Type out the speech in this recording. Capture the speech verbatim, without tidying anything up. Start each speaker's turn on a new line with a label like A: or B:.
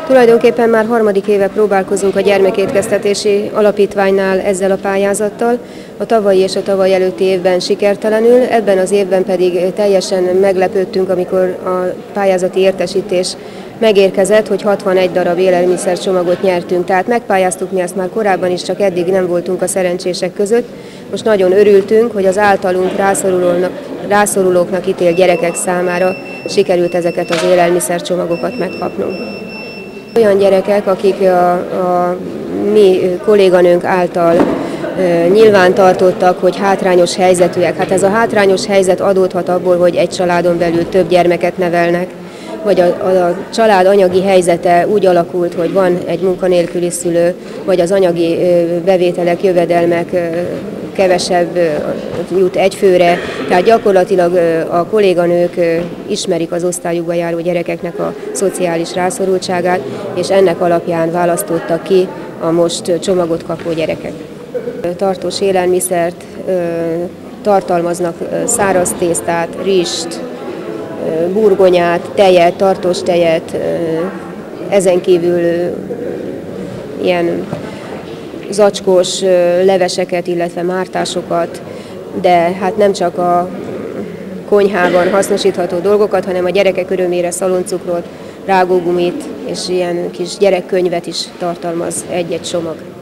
A: Tulajdonképpen már harmadik éve próbálkozunk a Gyermekétkeztetési Alapítványnál ezzel a pályázattal. A tavalyi és a tavaly előtti évben sikertelenül, ebben az évben pedig teljesen meglepődtünk, amikor a pályázati értesítés megérkezett, hogy hatvanegy darab élelmiszercsomagot nyertünk. Tehát megpályáztuk mi ezt már korábban is, csak eddig nem voltunk a szerencsések között. Most nagyon örültünk, hogy az általunk rászorulóknak ítélt gyerekek számára sikerült ezeket az élelmiszercsomagokat megkapnunk. Olyan gyerekek, akik a, a mi kolléganőnk által e, nyilván tartottak, hogy hátrányos helyzetűek. Hát ez a hátrányos helyzet adódhat abból, hogy egy családon belül több gyermeket nevelnek, vagy a, a család anyagi helyzete úgy alakult, hogy van egy munkanélküli szülő, vagy az anyagi bevételek, jövedelmek kevesebb jut egy főre, tehát gyakorlatilag a kolléganők ismerik az osztályukba járó gyerekeknek a szociális rászorultságát, és ennek alapján választottak ki a most csomagot kapó gyerekek. Tartós élelmiszert tartalmaznak, száraz tésztát, rizst, burgonyát, tejet, tartós tejet, ezen kívül ilyen zacskós leveseket, illetve mártásokat, de hát nem csak a konyhában hasznosítható dolgokat, hanem a gyerekek örömére szaloncukrot, rágógumit és ilyen kis gyerekkönyvet is tartalmaz egy-egy csomag.